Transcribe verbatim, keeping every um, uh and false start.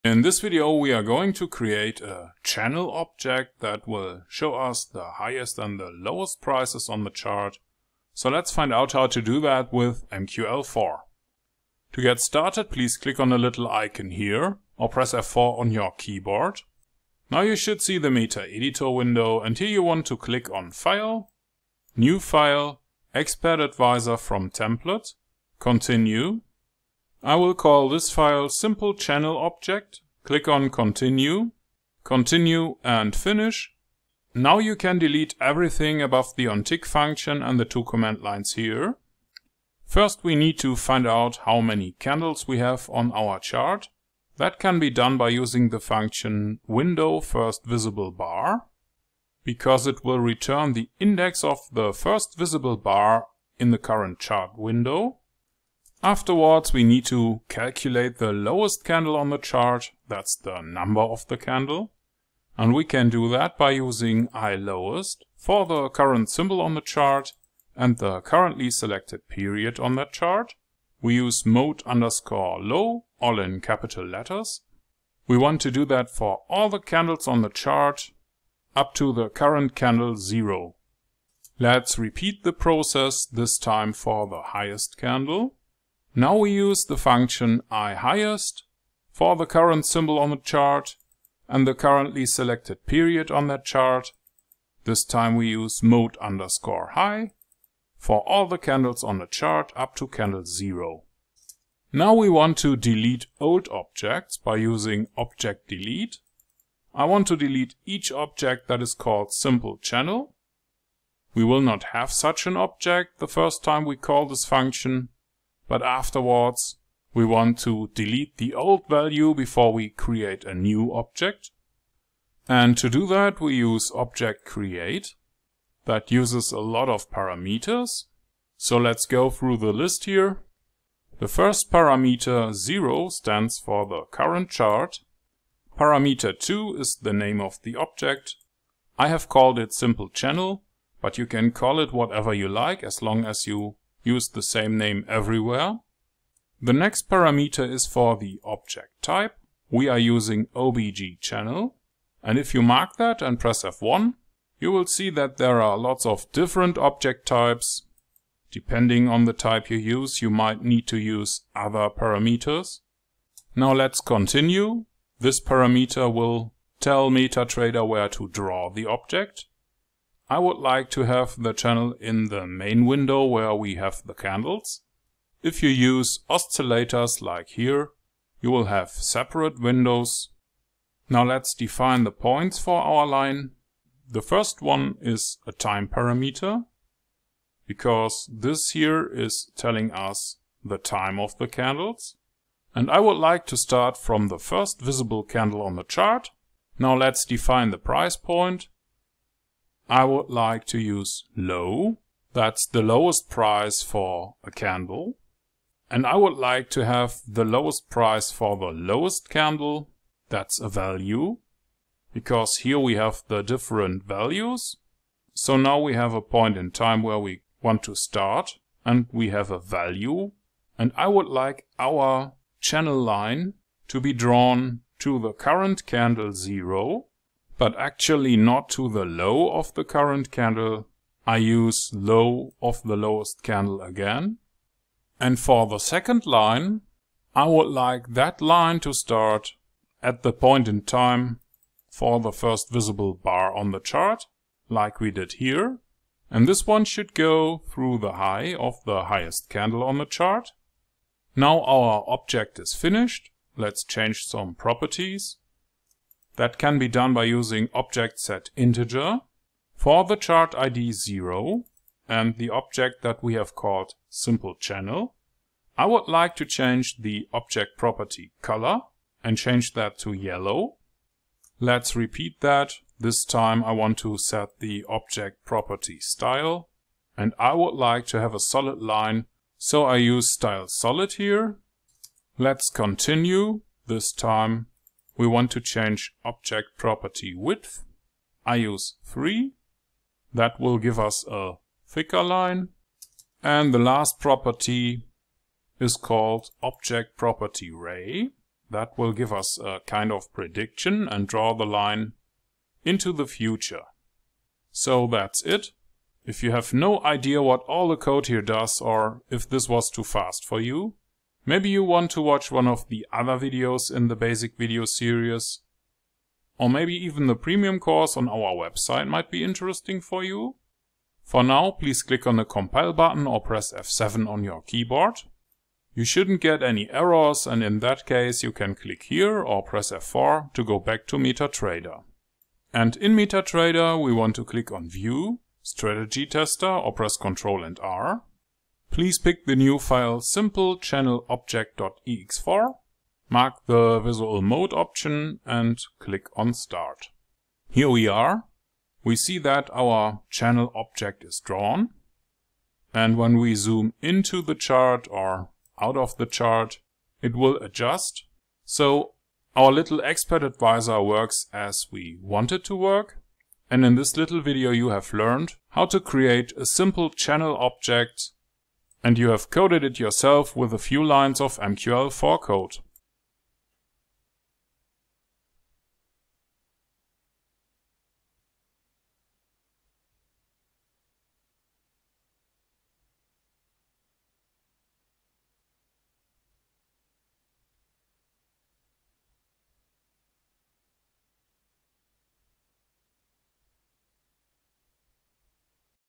In this video we are going to create a channel object that will show us the highest and the lowest prices on the chart. So let's find out how to do that with M Q L four. To get started, please click on the little icon here or press F four on your keyboard. Now you should see the Metaeditor window, and here you want to click on File, New File, Expert Advisor from Template, Continue. I will call this file Simple Channel Object. Click on Continue, Continue and Finish. Now you can delete everything above the ontick function and the two command lines here. First we need to find out how many candles we have on our chart. That can be done by using the function window first visible bar, because it will return the index of the first visible bar in the current chart window. Afterwards we need to calculate the lowest candle on the chart, that's the number of the candle. And we can do that by using iLowest for the current symbol on the chart and the currently selected period on that chart. We use mode underscore low, all in capital letters. We want to do that for all the candles on the chart up to the current candle zero. Let's repeat the process, this time for the highest candle. Now we use the function iHighest for the current symbol on the chart and the currently selected period on that chart. This time we use mode underscore high for all the candles on the chart up to candle zero. Now we want to delete old objects by using object delete. I want to delete each object that is called simple channel. We will not have such an object the first time we call this function, but afterwards we want to delete the old value before we create a new object. And to do that we use object create. That uses a lot of parameters. So let's go through the list here. The first parameter zero stands for the current chart. Parameter two is the name of the object. I have called it simple channel, but you can call it whatever you like as long as you use the same name everywhere. The next parameter is for the object type. We are using O B J channel. And if you mark that and press F one, you will see that there are lots of different object types. Depending on the type you use, you might need to use other parameters. Now let's continue. This parameter will tell MetaTrader where to draw the object. I would like to have the channel in the main window where we have the candles. If you use oscillators like here, you will have separate windows. Now let's define the points for our line. The first one is a time parameter, because this here is telling us the time of the candles. And I would like to start from the first visible candle on the chart. Now let's define the price point. I would like to use low, that's the lowest price for a candle. And I would like to have the lowest price for the lowest candle, that's a value. Because here we have the different values. So now we have a point in time where we want to start and we have a value. And I would like our channel line to be drawn to the current candle zero, but actually not to the low of the current candle. I use low of the lowest candle again. And for the second line, I would like that line to start at the point in time for the first visible bar on the chart, like we did here. And this one should go through the high of the highest candle on the chart. Now our object is finished. Let's change some properties. That can be done by using object set integer for the chart I D zero and the object that we have called simple channel. I would like to change the object property color and change that to yellow. Let's repeat that. This time I want to set the object property style, and I would like to have a solid line, so I use style solid here. Let's continue. This time we want to change object property width. I use three. That will give us a thicker line. And the last property is called object property ray. that will give us a kind of prediction and draw the line into the future. So that's it. If you have no idea what all the code here does, or if this was too fast for you, maybe you want to watch one of the other videos in the basic video series, or maybe even the premium course on our website might be interesting for you. For now, please click on the compile button or press F seven on your keyboard. You shouldn't get any errors, and in that case you can click here or press F four to go back to Metatrader. And in Metatrader we want to click on View, Strategy Tester, or press Ctrl and R. Please pick the new file simple channel object dot E X four, mark the visual mode option and click on Start. Here we are. We see that our channel object is drawn, and when we zoom into the chart or out of the chart, it will adjust. So our little expert advisor works as we want it to work. And in this little video you have learned how to create a simple channel object, and you have coded it yourself with a few lines of M Q L four code.